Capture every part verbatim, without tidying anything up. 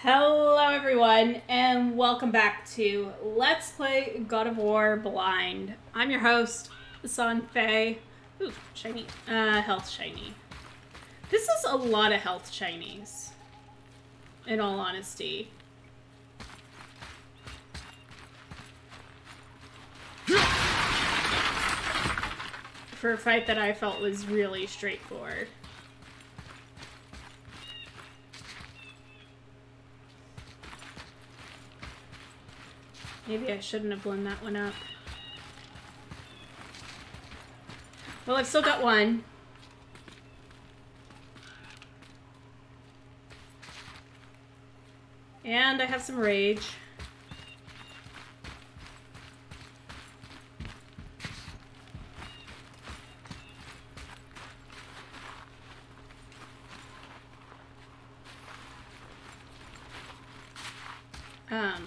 Hello everyone, and welcome back to Let's Play God of War Blind. I'm your host, San Fei. Ooh, shiny. Uh, health shiny. This is a lot of health shinies, in all honesty. For a fight that I felt was really straightforward. Maybe I shouldn't have blown that one up. Well, I've still got one. And I have some rage. Um...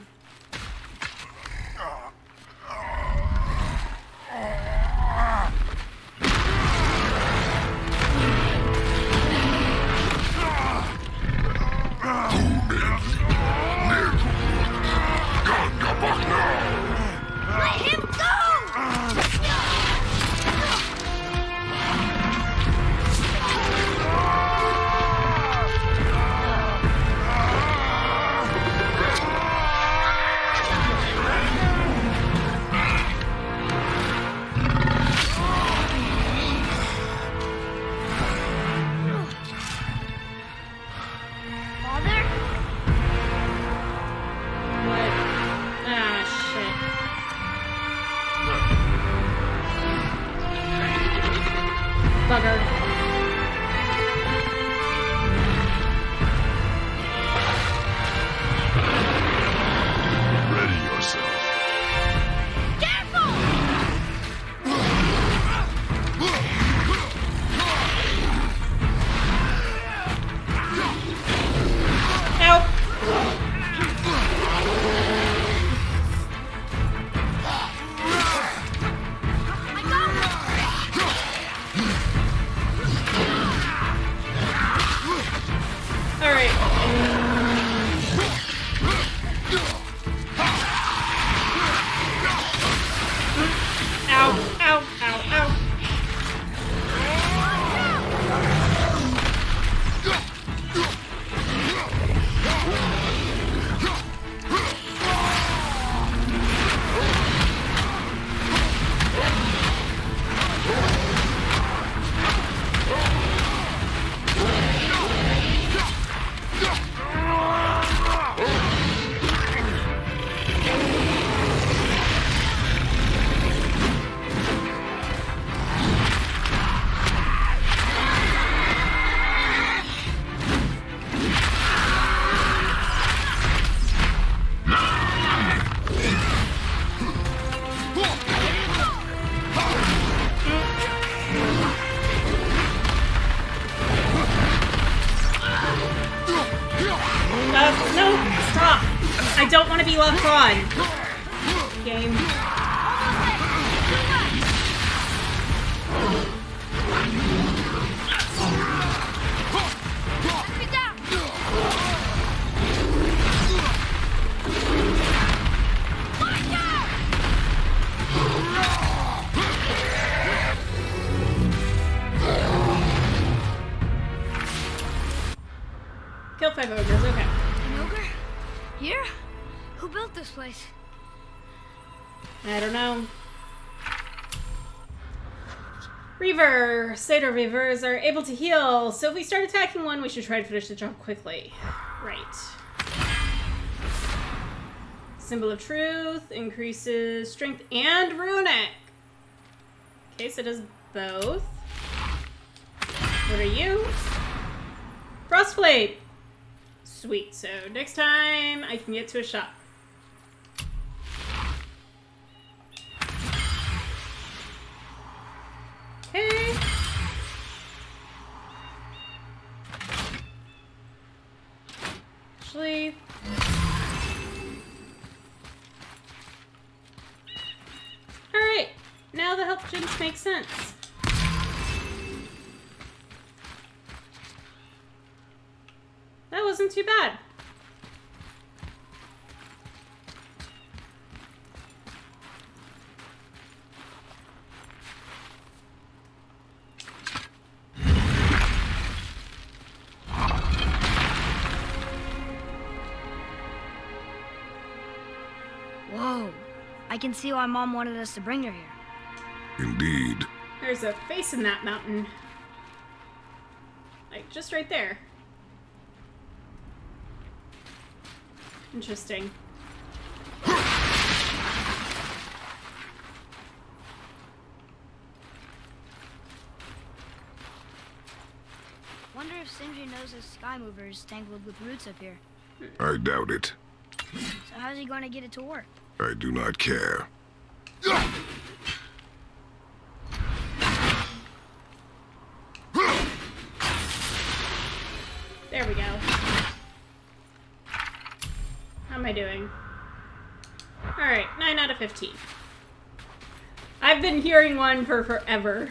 Bugger. Ready yourself. Careful! Help! I don't want to be left on. Game. Kill five ogres, okay. An ogre? Here? Who built this place? I don't know. Reaver! Satyr Reavers are able to heal, so if we start attacking one, we should try to finish the job quickly. Right. Symbol of Truth increases strength and runic. Okay, so it does both. What are you? Frostblade! Sweet, so next time I can get to a shop. Okay. Actually, alright, now the health gens make sense. That wasn't too bad. I can see why Mom wanted us to bring her here. Indeed. There's a face in that mountain. Like, just right there. Interesting. Wonder if Sindri knows his sky mover is tangled with roots up here. I doubt it. So how's he going to get it to work? I do not care. There we go. How am I doing? Alright, nine out of fifteen. I've been hearing one for forever.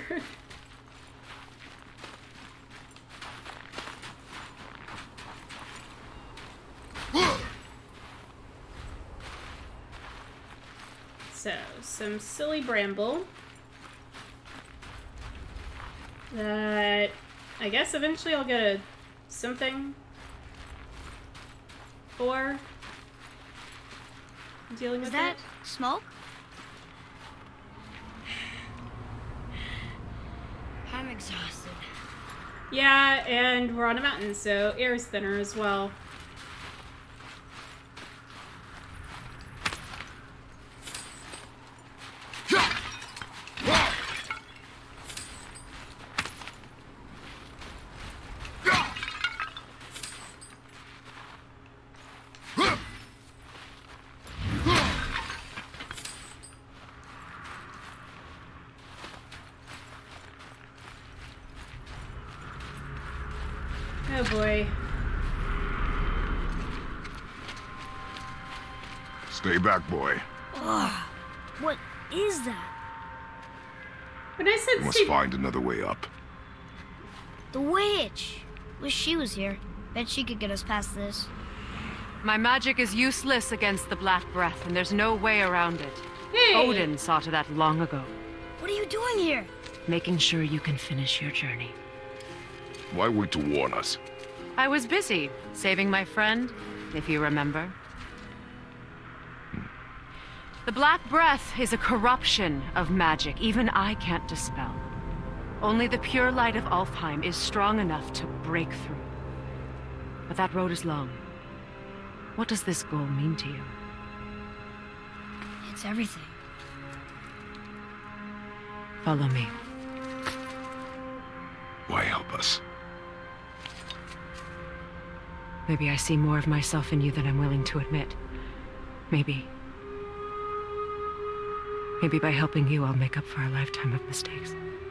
So, some silly bramble that I guess eventually I'll get a something for dealing with Is that it. smoke? I'm exhausted. Yeah, and we're on a mountain, so air is thinner as well. Oh boy. Stay back, boy. Ugh. What is that? When I You said must Steve, find another way up. The witch. Wish she was here. Bet she could get us past this. My magic is useless against the Black Breath, and there's no way around it. hey, Odin saw to that long ago, What are you doing here? making sure you can finish your journey. Why wait to warn us? I was busy, saving my friend, if you remember. The Black Breath is a corruption of magic even I can't dispel. Only the pure light of Alfheim is strong enough to break through. But that road is long. What does this goal mean to you? It's everything. Follow me. Why help us? Maybe I see more of myself in you than I'm willing to admit. Maybe... Maybe by helping you, I'll make up for a lifetime of mistakes.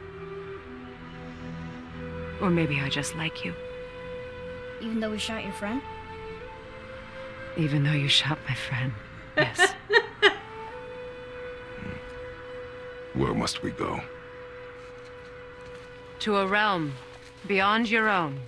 Or maybe I just like you, Even though we shot your friend? even though you shot my friend. Yes. Where must we go? To a realm beyond your own.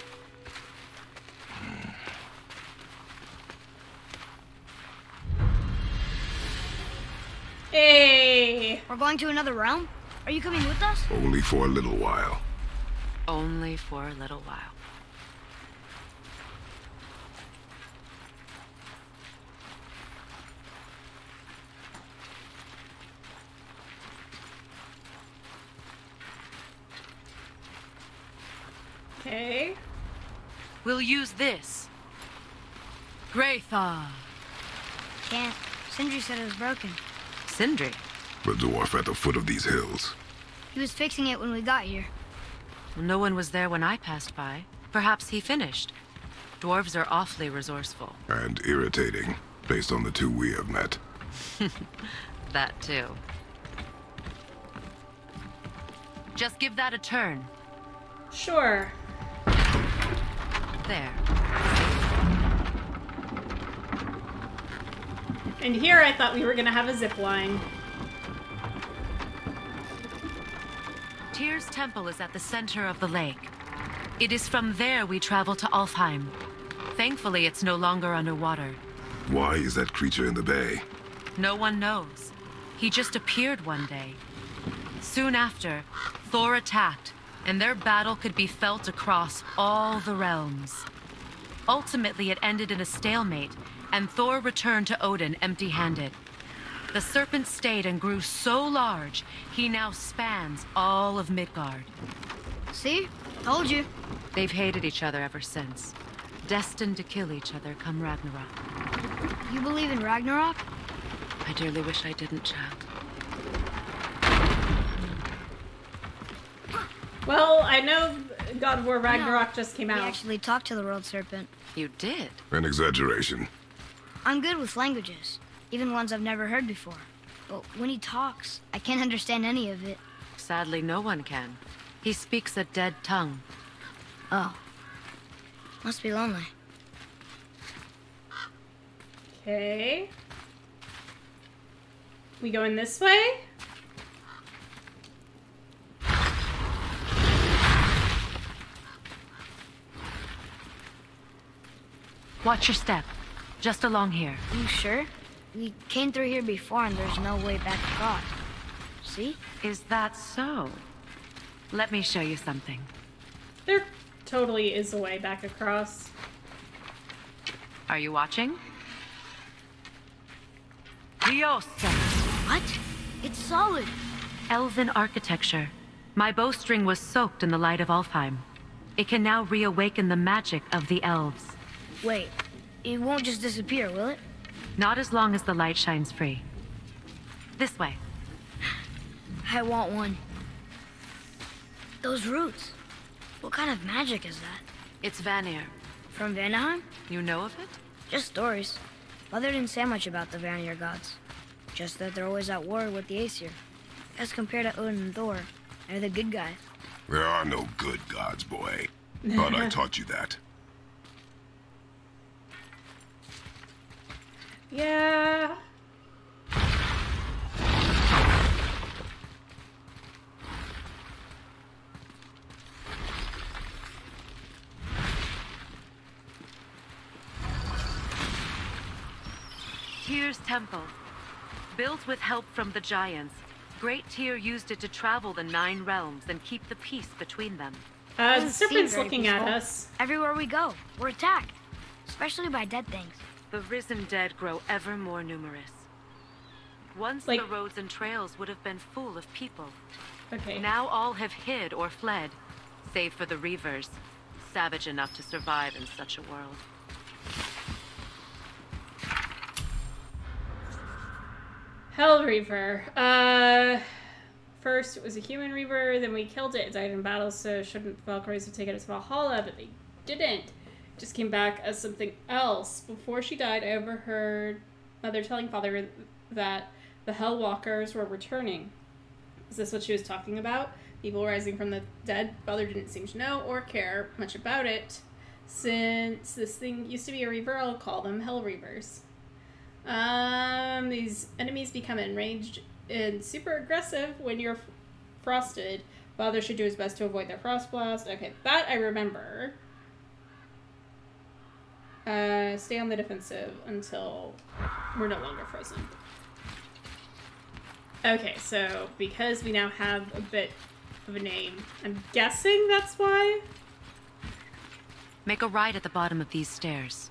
hey, We're going to another realm? Are you coming with us? Only for a little while. Only for a little while. okay. We'll use this. Graythaw. Can't. Sindri said it was broken. Sindri. The dwarf at the foot of these hills. He was fixing it when we got here. No one was there when I passed by. Perhaps he finished. Dwarves are awfully resourceful. And irritating, based on the two we have met. That too. Just give that a turn. Sure. There. And here I thought we were gonna have a zip line. Tyr's temple is at the center of the lake. It is from there we travel to Alfheim. Thankfully, it's no longer underwater. Why is that creature in the bay? No one knows. He just appeared one day. Soon after, Thor attacked, and their battle could be felt across all the realms. Ultimately, it ended in a stalemate, and Thor returned to Odin empty-handed. The serpent stayed and grew so large, he now spans all of Midgard. See? Told you. They've hated each other ever since. Destined to kill each other come Ragnarok. You believe in Ragnarok? I dearly wish I didn't, child. Well, I know God of War Ragnarok No, just came We out. actually talked to the world serpent. You did? An exaggeration. I'm good with languages, even ones I've never heard before. But when he talks, I can't understand any of it. Sadly, no one can. He speaks a dead tongue. Oh. Must be lonely. Okay. We going this way? Watch your step. Just along here. You sure? We came through here before and there's no way back across. See? Is that so? Let me show you something. There totally is a way back across. Are you watching? Liosta. What? It's solid. Elven architecture. My bowstring was soaked in the light of Alfheim. It can now reawaken the magic of the elves. Wait, it won't just disappear, will it? Not as long as the light shines free. This way. I want one. Those roots. What kind of magic is that? It's Vanir. From Vanaheim? You know of it? Just stories. Mother didn't say much about the Vanir gods. Just that they're always at war with the Aesir. As compared to Odin and Thor, they're the good guys. There are no good gods, boy. Thought I taught you that. Yeah. Tyr's temple. Built with help from the giants, Great Tyr used it to travel the nine realms and keep the peace between them. Uh, the Doesn't seem serpent's very looking at peaceful. us. Everywhere we go, we're attacked. Especially by dead things. The risen dead grow ever more numerous. Once Like- the roads and trails would have been full of people. Okay. Now all have hid or fled, save for the Reavers, savage enough to survive in such a world. Hell Reaver. Uh, first it was a human Reaver, then we killed it. It died in battle, so shouldn't Valkyries have taken it to Valhalla? But they didn't. Just came back as something else. Before she died, I overheard Mother telling Father that the Hellwalkers were returning. Is this what she was talking about? People rising from the dead? Father didn't seem to know or care much about it. Since this thing used to be a Reaver, I'll call them Hell Reavers. Um, these enemies become enraged and super aggressive when you're frosted. Father should do his best to avoid their frost blast. Okay, that I remember. Uh, stay on the defensive until we're no longer frozen. Okay, so because we now have a bit of a name, I'm guessing that's why? Make a right at the bottom of these stairs.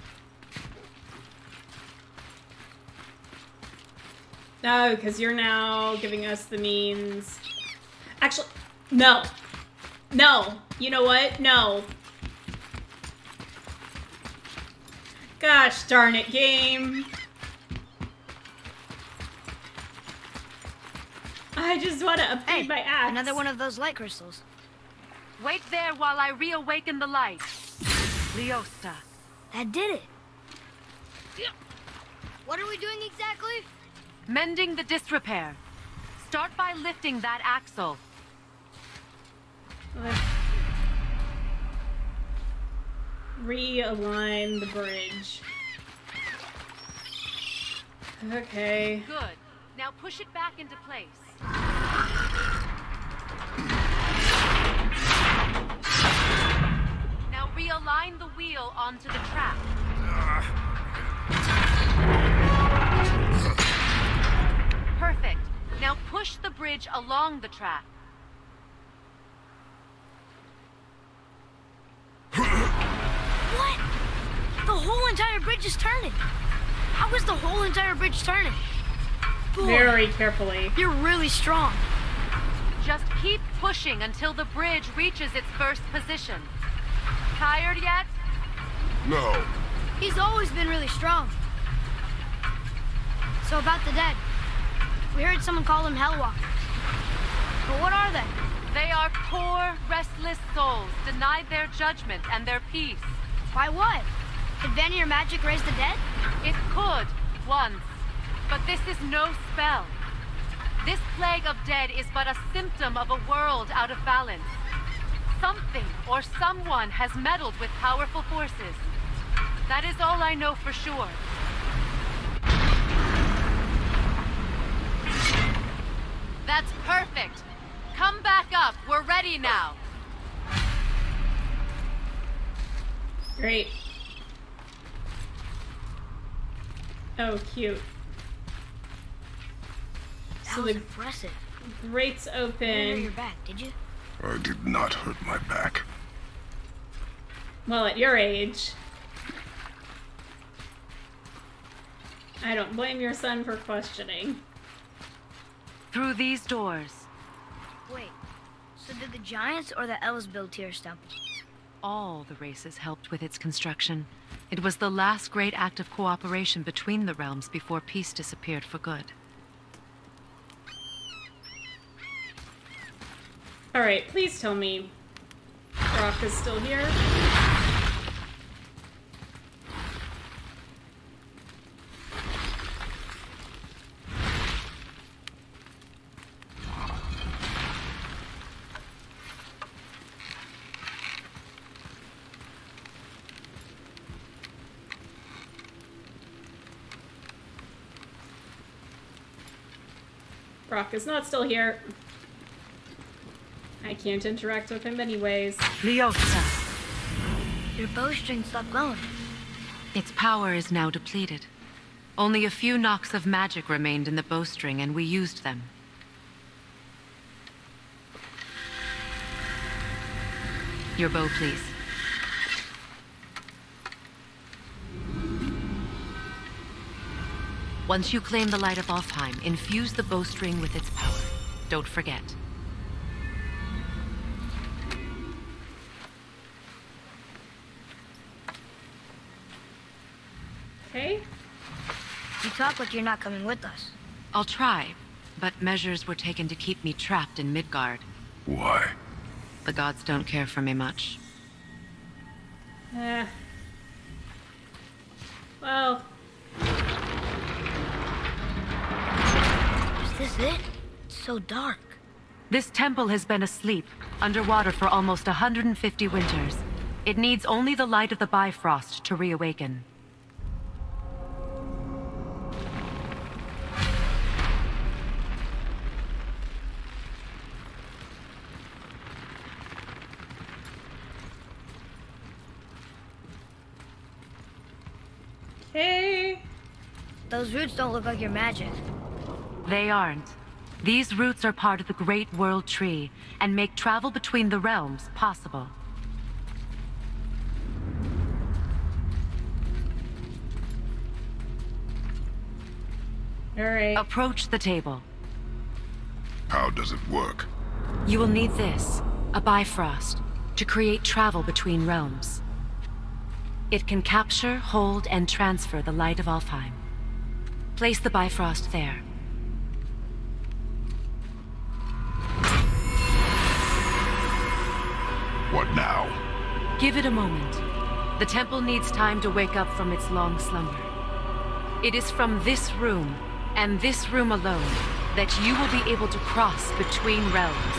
No, because you're now giving us the means. Actually, no. No. You know what? No. Gosh darn it, game. I just want to upgrade Hey, my axe. another one of those light crystals. Wait there while I reawaken the light. Liosta. That did it. What are we doing exactly? Mending the disrepair. Start by lifting that axle. Let's realign the bridge. Okay. Good. Now push it back into place. Now realign the wheel onto the track. Perfect. Now push the bridge along the track. What? The whole entire bridge is turning. How is the whole entire bridge turning? Boy, very carefully. you're really strong. Just keep pushing until the bridge reaches its first position. Tired yet? No. He's always been really strong. So about the dead. We heard someone call them Hellwalkers. But what are they? They are poor, restless souls, denied their judgment and their peace. By what? Could Vanir magic raise the dead? It could, once. But this is no spell. This plague of dead is but a symptom of a world out of balance. Something or someone has meddled with powerful forces. That is all I know for sure. That's perfect. Come back up. We're ready now. Great. Oh, cute. That So was the impressive. grate's You didn't hurt open. your back, did you? I did not hurt my back. Well, at your age. I don't blame your son for questioning. Through these doors, Wait, so did the Giants or the Elves build Tyr's temple? all the races helped with its construction. It was the last great act of cooperation between the realms before peace disappeared for good. Alright, please tell me Brock is still here. Brock is not still here. I can't interact with him anyways. Leosa. Your bowstring stopped glowing. Its power is now depleted. Only a few knocks of magic remained in the bowstring, and we used them. Your bow, please. Once you claim the light of Alfheim, infuse the bowstring with its power. Don't forget. Okay. You talk like you're not coming with us. I'll try, but measures were taken to keep me trapped in Midgard. Why? The gods don't care for me much. Eh. Well, Is this it? It's so dark. This temple has been asleep, underwater for almost one hundred fifty winters. It needs only the light of the Bifrost to reawaken. okay. Those roots don't look like your magic. They aren't. These roots are part of the Great World Tree, and make travel between the realms possible. Alright. Approach the table. How does it work? You will need this, a Bifrost, to create travel between realms. It can capture, hold, and transfer the light of Alfheim. Place the Bifrost there. What now? Give it a moment. The temple needs time to wake up from its long slumber. It is from this room, and this room alone, that you will be able to cross between realms.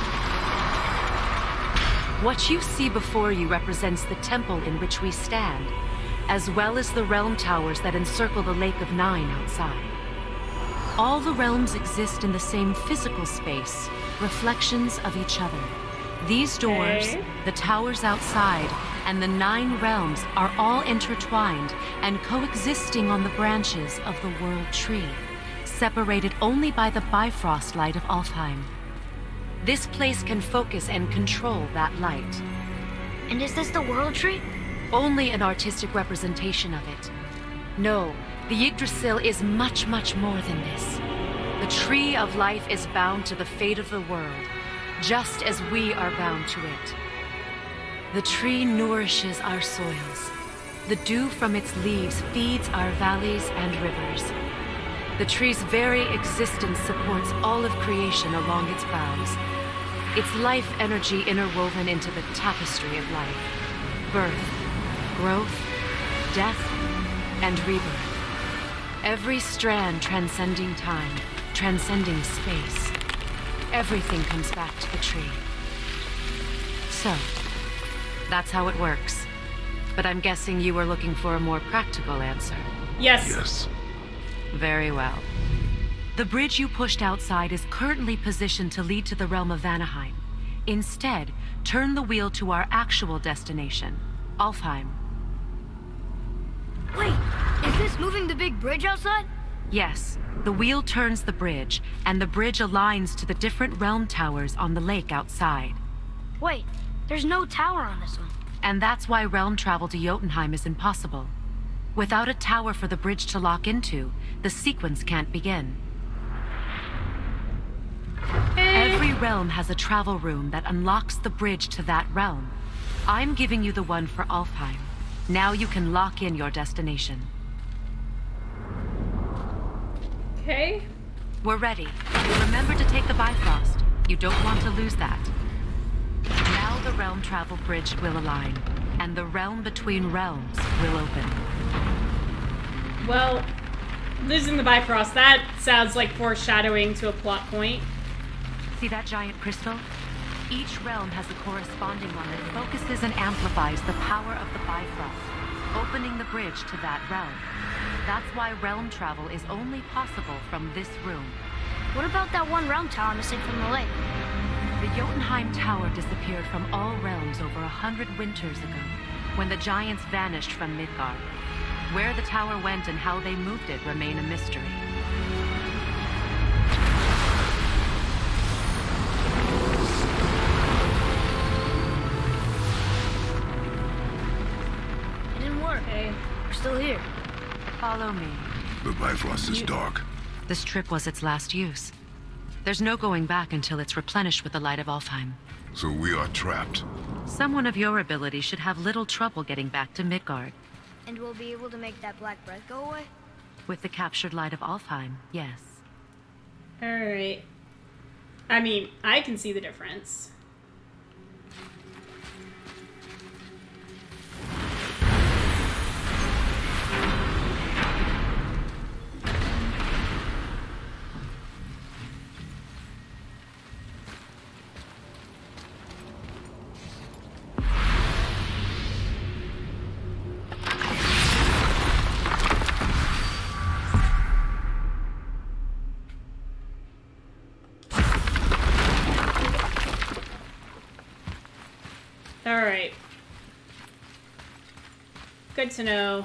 What you see before you represents the temple in which we stand, as well as the realm towers that encircle the Lake of Nine outside. All the realms exist in the same physical space, reflections of each other. These doors, Okay. the towers outside, and the nine realms are all intertwined and coexisting on the branches of the World Tree, separated only by the Bifrost light of Alfheim. This place can focus and control that light. And is this the World Tree? Only an artistic representation of it. No, the Yggdrasil is much, much more than this. The Tree of Life is bound to the fate of the world, just as we are bound to it. The tree nourishes our soils. The dew from its leaves feeds our valleys and rivers. The tree's very existence supports all of creation along its boughs. Its life energy interwoven into the tapestry of life. Birth, growth, death, and rebirth. Every strand transcending time, transcending space. Everything comes back to the tree. So, that's how it works. But I'm guessing you were looking for a more practical answer. Yes. Yes. Very well. The bridge you pushed outside is currently positioned to lead to the realm of Vanaheim. Instead, turn the wheel to our actual destination, Alfheim. Wait, is this moving the big bridge outside? Yes, the wheel turns the bridge, and the bridge aligns to the different realm towers on the lake outside. Wait, there's no tower on this one. And that's why realm travel to Jotunheim is impossible. Without a tower for the bridge to lock into, the sequence can't begin. Every realm has a travel room that unlocks the bridge to that realm. I'm giving you the one for Alfheim. Now you can lock in your destination. Okay. We're ready. Remember to take the Bifrost. You don't want to lose that. Now the realm travel bridge will align, and the realm between realms will open. Well, losing the Bifrost, that sounds like foreshadowing to a plot point. See that giant crystal? Each realm has a corresponding one that focuses and amplifies the power of the Bifrost, opening the bridge to that realm. That's why realm travel is only possible from this room. What about that one realm tower missing from the lake? The Jotunheim Tower disappeared from all realms over a hundred winters ago, when the giants vanished from Midgard. Where the tower went and how they moved it remain a mystery. It didn't work. Okay. We're still here. Follow me. The Bifrost is dark. This trip was its last use. There's no going back until it's replenished with the light of Alfheim. So we are trapped. Someone of your ability should have little trouble getting back to Midgard. And we'll be able to make that black breath go away? With the captured light of Alfheim, yes. Alright. I mean, I can see the difference. Alright. Good to know.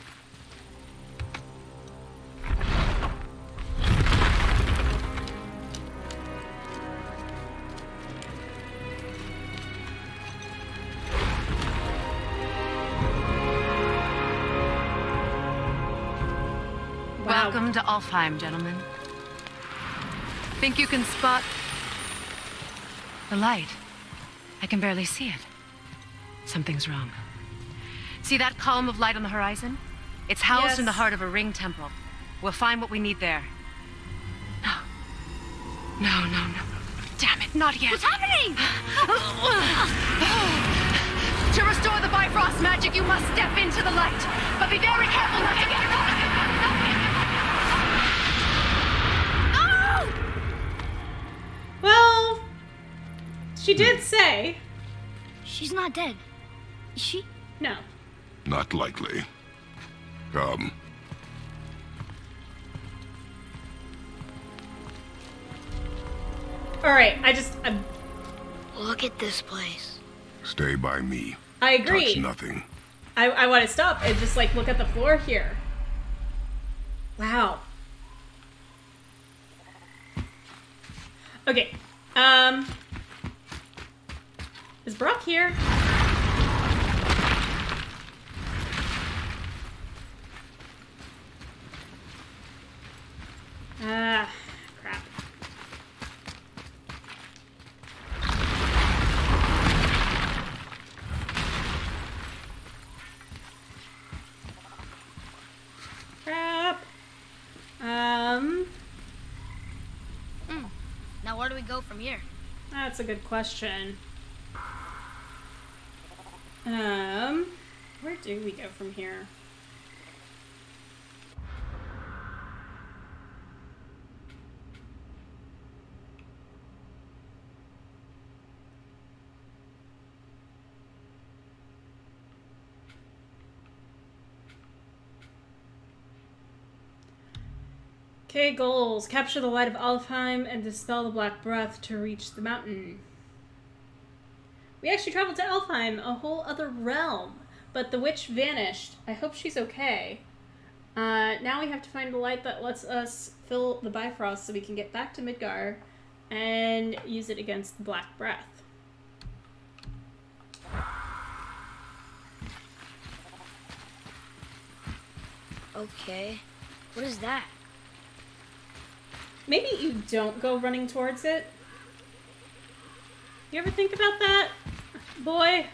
Wow. Welcome to Alfheim, gentlemen. Think you can spot the light? I can barely see it. Something's wrong. See that column of light on the horizon? It's housed Yes. in the heart of a ring temple. We'll find what we need there. No. No, no, no. Damn it, not yet. What's happening? To restore the Bifrost magic, you must step into the light. But be very careful not to get No! Well, she did say. She's not dead. Is she? No. Not likely. Come. Alright, I just... I, Look at this place. Stay by me. I agree. Touch nothing. I, I want to stop and just, like, look at the floor here. Wow. Okay. Um... Is Brock here? Ah, crap. Now where do we go from here? That's a good question. Um, where do we go from here? Okay, goals. Capture the light of Alfheim and dispel the Black Breath to reach the mountain. We actually traveled to Alfheim, a whole other realm, but the witch vanished. I hope she's okay. Uh, now we have to find a light that lets us fill the Bifrost so we can get back to Midgar and use it against the Black Breath. Okay. What is that? Maybe you don't go running towards it. You ever think about that, boy?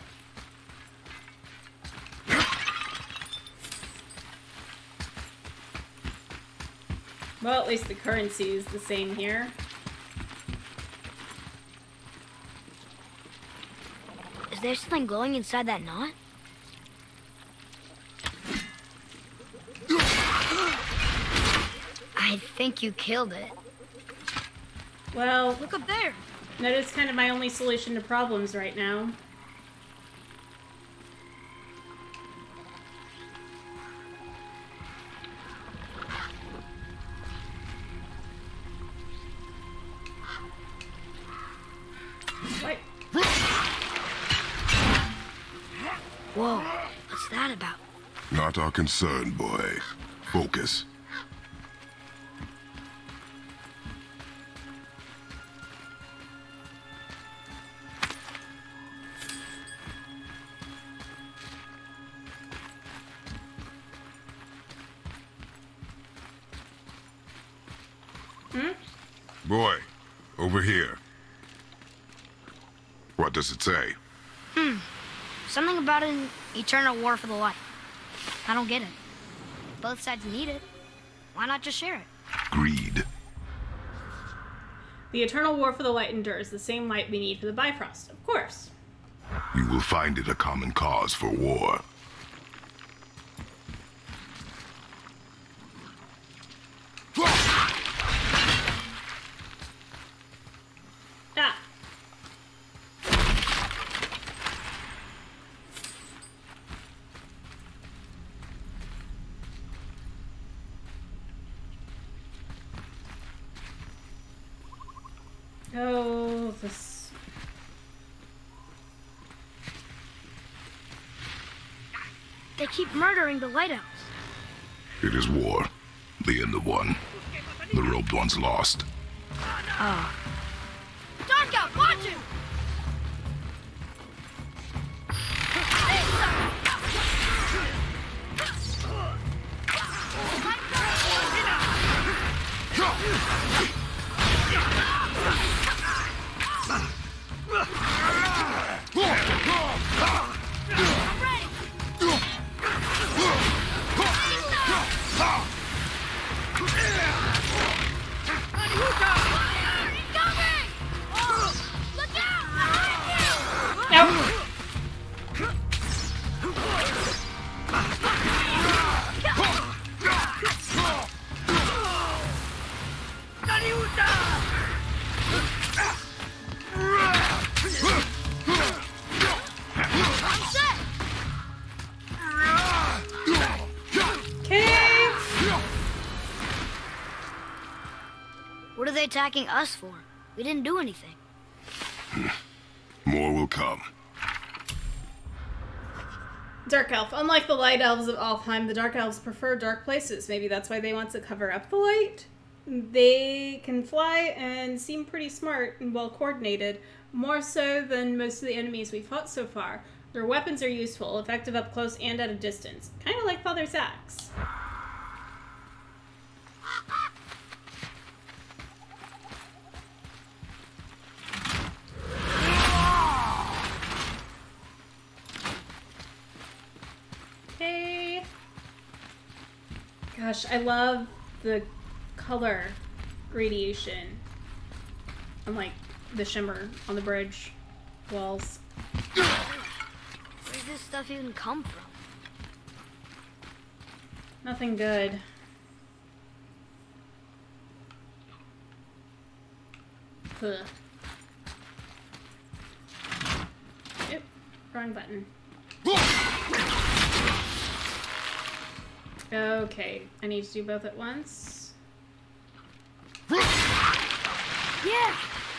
Well, at least the currency is the same here. Is there something glowing inside that knot? I think you killed it. Well, Look up there. that is kind of my only solution to problems right now. What? Whoa, what's that about? Not our concern, boy. Focus. Hmm? Boy, over here. What does it say? Hmm. Something about an eternal war for the light. I don't get it. Both sides need it. Why not just share it? Greed. The eternal war for the light endures, the same light we need for the Bifrost, of course. You will find it a common cause for war. Ah. Oh, this... They keep murdering the Light Elves. It is war. The end of one. The robed one's lost. Oh. Dark Elf, watch him! What are they attacking us for? We didn't do anything. More will come. Dark Elf. Unlike the Light Elves of Alfheim, the Dark Elves prefer dark places. Maybe that's why they want to cover up the light. They can fly and seem pretty smart and well coordinated, more so than most of the enemies we've fought so far. Their weapons are useful, effective up close and at a distance. Kind of like Father's axe. Okay. Gosh, I love the color gradation. Unlike the shimmer on the bridge walls. Where does this stuff even come from? Nothing good. Ugh. Yep, wrong button. Okay, I need to do both at once. Yeah!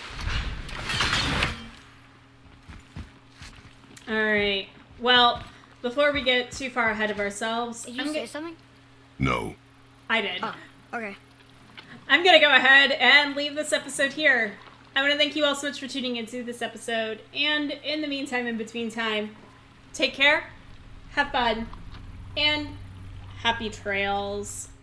Alright, well, before we get too far ahead of ourselves... Did you I'm say go- something? No. I did. Oh, okay. I'm gonna go ahead and leave this episode here. I want to thank you all so much for tuning into this episode, and in the meantime, in between time, take care, have fun, and happy trails.